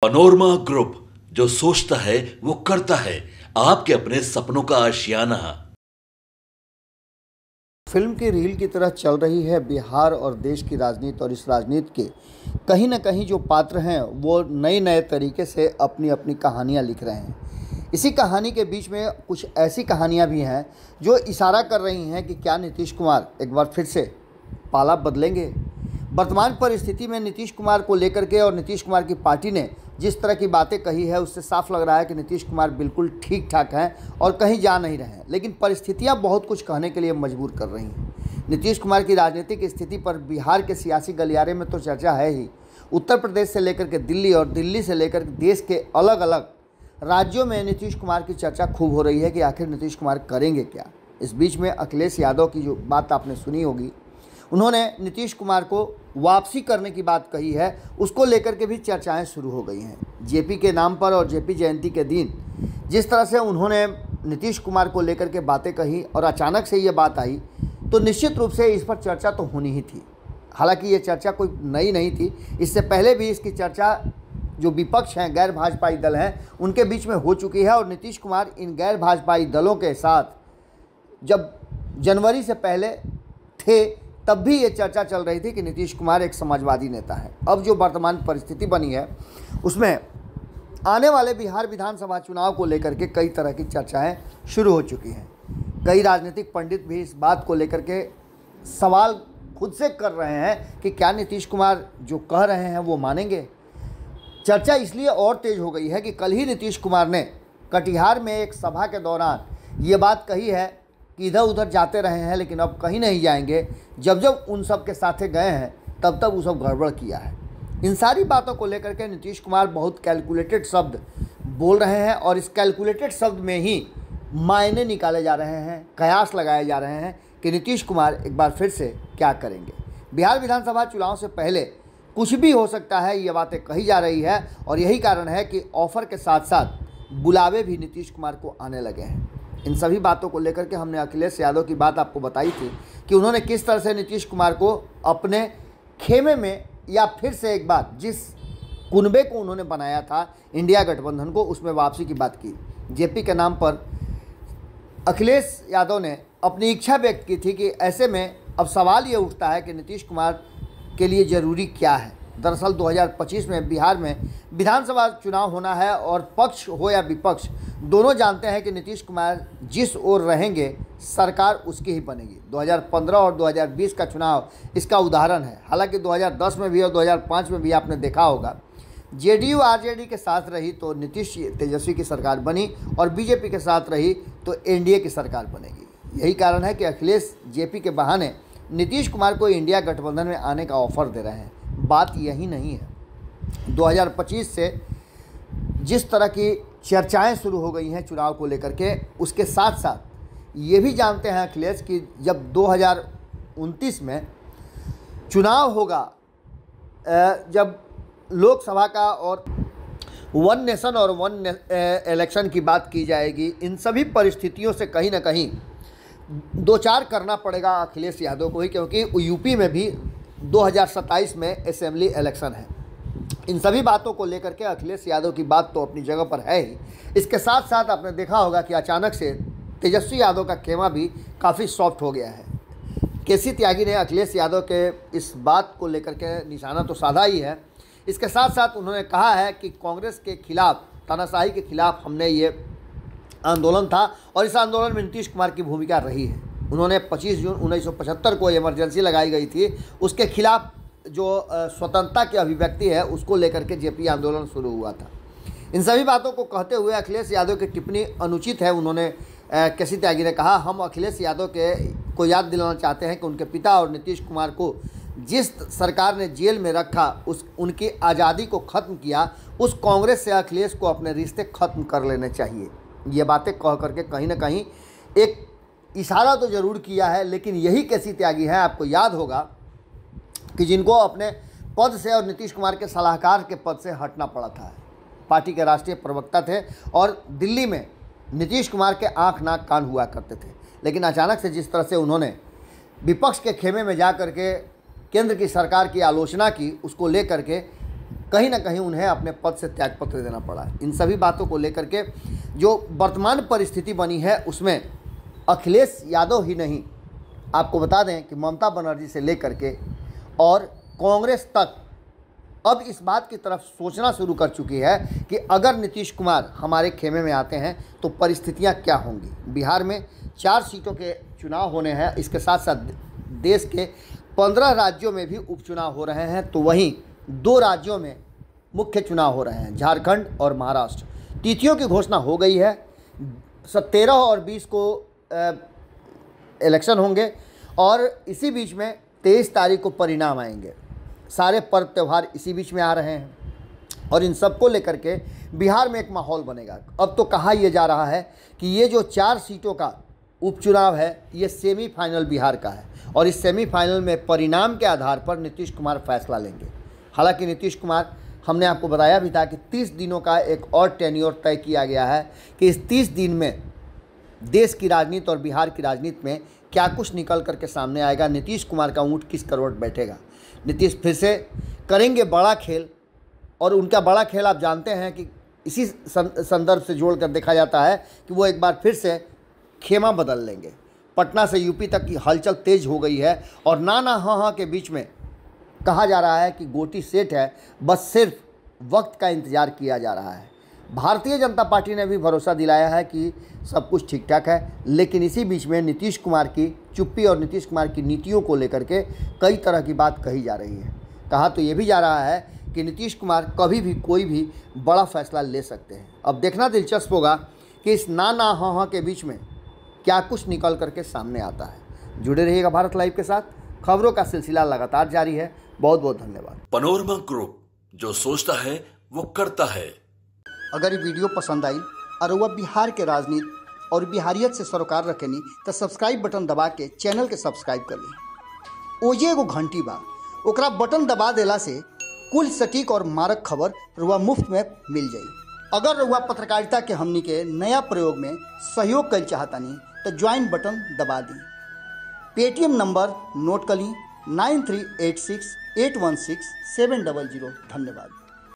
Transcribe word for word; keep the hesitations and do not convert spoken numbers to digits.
Panorama group, जो सोचता है वो करता है। आपके अपने सपनों का आशियाना। फिल्म की रील की तरह चल रही है बिहार और देश की राजनीति, और इस राजनीति के कहीं ना कहीं जो पात्र हैं वो नए नए तरीके से अपनी अपनी कहानियां लिख रहे हैं। इसी कहानी के बीच में कुछ ऐसी कहानियां भी हैं जो इशारा कर रही हैं कि क्या नीतीश कुमार एक बार फिर से पाला बदलेंगे। वर्तमान परिस्थिति में नीतीश कुमार को लेकर के और नीतीश कुमार की पार्टी ने जिस तरह की बातें कही है उससे साफ लग रहा है कि नीतीश कुमार बिल्कुल ठीक ठाक हैं और कहीं जा नहीं रहे हैं, लेकिन परिस्थितियां बहुत कुछ कहने के लिए मजबूर कर रही हैं। नीतीश कुमार की राजनीतिक स्थिति पर बिहार के सियासी गलियारे में तो चर्चा है ही, उत्तर प्रदेश से लेकर के दिल्ली और दिल्ली से लेकर के देश के अलग अलग राज्यों में नीतीश कुमार की चर्चा खूब हो रही है कि आखिर नीतीश कुमार करेंगे क्या। इस बीच में अखिलेश यादव की जो बात आपने सुनी होगी, उन्होंने नीतीश कुमार को वापसी करने की बात कही है, उसको लेकर के भी चर्चाएं शुरू हो गई हैं। जेपी के नाम पर और जेपी जयंती के दिन जिस तरह से उन्होंने नीतीश कुमार को लेकर के बातें कही और अचानक से ये बात आई, तो निश्चित रूप से इस पर चर्चा तो होनी ही थी। हालांकि ये चर्चा कोई नई नहीं थी, इससे पहले भी इसकी चर्चा जो विपक्ष हैं, गैर भाजपाई दल हैं, उनके बीच में हो चुकी है। और नीतीश कुमार इन गैर भाजपाई दलों के साथ जब जनवरी से पहले थे तब भी ये चर्चा चल रही थी कि नीतीश कुमार एक समाजवादी नेता है। अब जो वर्तमान परिस्थिति बनी है उसमें आने वाले बिहार विधानसभा चुनाव को लेकर के कई तरह की चर्चाएं शुरू हो चुकी हैं। कई राजनीतिक पंडित भी इस बात को लेकर के सवाल खुद से कर रहे हैं कि क्या नीतीश कुमार जो कह रहे हैं वो मानेंगे। चर्चा इसलिए और तेज हो गई है कि कल ही नीतीश कुमार ने कटिहार में एक सभा के दौरान ये बात कही है कि इधर उधर जाते रहे हैं लेकिन अब कहीं नहीं जाएंगे। जब जब उन सब के साथे गए हैं तब तब वो सब गड़बड़ किया है। इन सारी बातों को लेकर के नीतीश कुमार बहुत कैलकुलेटेड शब्द बोल रहे हैं और इस कैलकुलेटेड शब्द में ही मायने निकाले जा रहे हैं, कयास लगाए जा रहे हैं कि नीतीश कुमार एक बार फिर से क्या करेंगे। बिहार विधानसभा चुनाव से पहले कुछ भी हो सकता है, ये बातें कही जा रही है और यही कारण है कि ऑफर के साथ साथ बुलावे भी नीतीश कुमार को आने लगे हैं। इन सभी बातों को लेकर के हमने अखिलेश यादव की बात आपको बताई थी कि उन्होंने किस तरह से नीतीश कुमार को अपने खेमे में या फिर से एक बार जिस कुनबे को उन्होंने बनाया था इंडिया गठबंधन को, उसमें वापसी की बात की। जेपी के नाम पर अखिलेश यादव ने अपनी इच्छा व्यक्त की थी कि ऐसे में अब सवाल ये उठता है कि नीतीश कुमार के लिए ज़रूरी क्या है। दरअसल दो हज़ार पच्चीस में बिहार में विधानसभा चुनाव होना है और पक्ष हो या विपक्ष दोनों जानते हैं कि नीतीश कुमार जिस ओर रहेंगे सरकार उसकी ही बनेगी। दो हज़ार पंद्रह और दो हज़ार बीस का चुनाव इसका उदाहरण है। हालांकि दो हज़ार दस में भी और दो हज़ार पाँच में भी आपने देखा होगा जेडीयू आरजेडी के साथ रही तो नीतीश तेजस्वी की सरकार बनी और बीजेपी के साथ रही तो एनडीए की सरकार बनेगी। यही कारण है कि अखिलेश जेपी के बहाने नीतीश कुमार को इंडिया गठबंधन में आने का ऑफर दे रहे हैं। बात यही नहीं है। दो हज़ार पच्चीस से जिस तरह की चर्चाएं शुरू हो गई हैं चुनाव को लेकर के, उसके साथ साथ ये भी जानते हैं अखिलेश कि जब दो हज़ार उनतीस में चुनाव होगा, जब लोकसभा का और वन नेशन और वन इलेक्शन की बात की जाएगी, इन सभी परिस्थितियों से कहीं ना कहीं दो चार करना पड़ेगा अखिलेश यादव को ही, क्योंकि यूपी में भी दो हज़ार सत्ताईस में असेंबली इलेक्शन है। इन सभी बातों को लेकर के अखिलेश यादव की बात तो अपनी जगह पर है ही। इसके साथ साथ आपने देखा होगा कि अचानक से तेजस्वी यादव का खेमा भी काफ़ी सॉफ्ट हो गया है। केसी त्यागी ने अखिलेश यादव के इस बात को लेकर के निशाना तो साधा ही है। इसके साथ साथ उन्होंने कहा है कि कांग्रेस के खिलाफ, तानाशाही के खिलाफ हमने ये आंदोलन था और इस आंदोलन में नीतीश कुमार की भूमिका रही है। उन्होंने पच्चीस जून उन्नीस सौ पचहत्तर को इमरजेंसी लगाई गई थी, उसके खिलाफ जो स्वतंत्रता की अभिव्यक्ति है उसको लेकर के जेपी आंदोलन शुरू हुआ था। इन सभी बातों को कहते हुए अखिलेश यादव की टिप्पणी अनुचित है। उन्होंने केसी त्यागी ने कहा, हम अखिलेश यादव के को याद दिलाना चाहते हैं कि उनके पिता और नीतीश कुमार को जिस सरकार ने जेल में रखा, उस उनकी आज़ादी को ख़त्म किया, उस कांग्रेस से अखिलेश को अपने रिश्ते ख़त्म कर लेने चाहिए। ये बातें कह करके कहीं ना कहीं एक इशारा तो ज़रूर किया है, लेकिन यही केसी त्यागी हैं, आपको याद होगा कि जिनको अपने पद से और नीतीश कुमार के सलाहकार के पद से हटना पड़ा था। पार्टी के राष्ट्रीय प्रवक्ता थे और दिल्ली में नीतीश कुमार के आंख नाक कान हुआ करते थे, लेकिन अचानक से जिस तरह से उन्होंने विपक्ष के खेमे में जा कर के केंद्र की सरकार की आलोचना की, उसको लेकर के कहीं ना कहीं उन्हें अपने पद से त्यागपत्र देना पड़ा है। इन सभी बातों को लेकर के जो वर्तमान परिस्थिति बनी है उसमें अखिलेश यादव ही नहीं, आपको बता दें कि ममता बनर्जी से लेकर के और कांग्रेस तक अब इस बात की तरफ सोचना शुरू कर चुकी है कि अगर नीतीश कुमार हमारे खेमे में आते हैं तो परिस्थितियां क्या होंगी। बिहार में चार सीटों के चुनाव होने हैं, इसके साथ साथ देश के पंद्रह राज्यों में भी उपचुनाव हो रहे हैं, तो वहीं दो राज्यों में मुख्य चुनाव हो रहे हैं, झारखंड और महाराष्ट्र। तिथियों की घोषणा हो गई है, तेरह और बीस को इलेक्शन होंगे और इसी बीच में तेईस तारीख को परिणाम आएंगे। सारे पर्व त्यौहार इसी बीच में आ रहे हैं और इन सबको लेकर के बिहार में एक माहौल बनेगा। अब तो कहा यह जा रहा है कि ये जो चार सीटों का उपचुनाव है ये सेमीफाइनल बिहार का है और इस सेमीफाइनल में परिणाम के आधार पर नीतीश कुमार फैसला लेंगे। हालांकि नीतीश कुमार, हमने आपको बताया भी था कि तीस दिनों का एक और टेन्योर तय किया गया है कि इस तीस दिन में देश की राजनीति और बिहार की राजनीति में क्या कुछ निकल करके सामने आएगा, नीतीश कुमार का ऊँट किस करवट बैठेगा। नीतीश फिर से करेंगे बड़ा खेल और उनका बड़ा खेल आप जानते हैं कि इसी संदर्भ से जोड़कर देखा जाता है कि वो एक बार फिर से खेमा बदल लेंगे। पटना से यूपी तक की हलचल तेज हो गई है और ना ना हाँ हाँ के बीच में कहा जा रहा है कि गोटी सेट है, बस सिर्फ वक्त का इंतज़ार किया जा रहा है। भारतीय जनता पार्टी ने भी भरोसा दिलाया है कि सब कुछ ठीक ठाक है, लेकिन इसी बीच में नीतीश कुमार की चुप्पी और नीतीश कुमार की नीतियों को लेकर के कई तरह की बात कही जा रही है। कहा तो ये भी जा रहा है कि नीतीश कुमार कभी भी कोई भी बड़ा फैसला ले सकते हैं। अब देखना दिलचस्प होगा कि इस ना ना हाँ हाँ के बीच में क्या कुछ निकल करके सामने आता है। जुड़े रहिएगा भारत लाइव के साथ, खबरों का सिलसिला लगातार जारी है। बहुत बहुत धन्यवाद। पनोरमा ग्रुप, जो सोचता है वो करता है। अगर ये वीडियो पसंद आई और वह बिहार के राजनीति और बिहारियत से सरोकार रखेनी तो सब्सक्राइब बटन दबा के चैनल के सब्सक्राइब कर ली। ओजे एगो घंटी बा, ओकरा बटन दबा देला से कुल सटीक और मारक खबर रुआ मुफ्त में मिल जाई। अगर रुआ पत्रकारिता के हमनी के नया प्रयोग में सहयोग कर चाहतानी तो ज्वाइन बटन दबा दी। पेटीएम नंबर नोट कर ली nine three eight six eight one six seven double zero. धन्यवाद।